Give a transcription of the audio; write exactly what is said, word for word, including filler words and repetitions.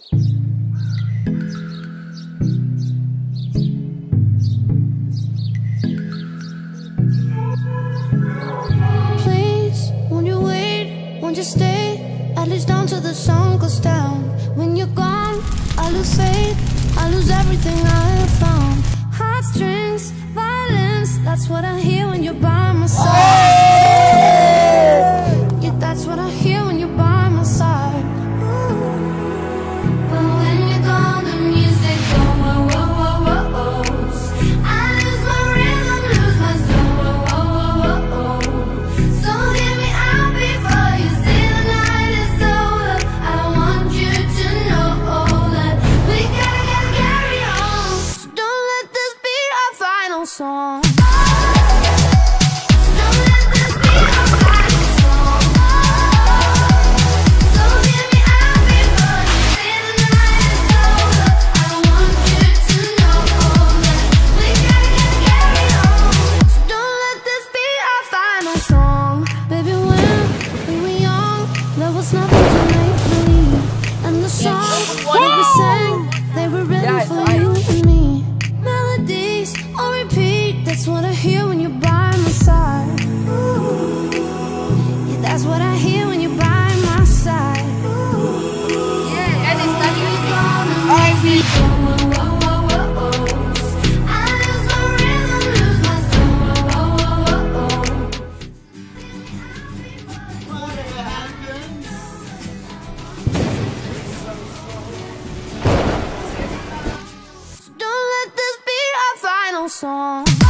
Please, won't you wait, won't you stay, at least down till the sun goes down. When you're gone, I lose faith, I lose everything I have found. Heartstrings, violence, that's what I hear when you're by my side. Yeah, that's what I hear when you're by my side. But when you're gone, the music goes whoa, whoa, whoa, whoa, whoa. I lose my rhythm, lose my soul, whoa, whoa, whoa, whoa, whoa. So hear me out before you say the night is over. I want you to know that we gotta, gotta carry on. So don't let this be our final song. That's what I hear when you're by my side. Yeah, that's what I hear when you're by my side. Yeah, guys, it's not even I lose my rhythm, lose my soul. Don't let this be our final song.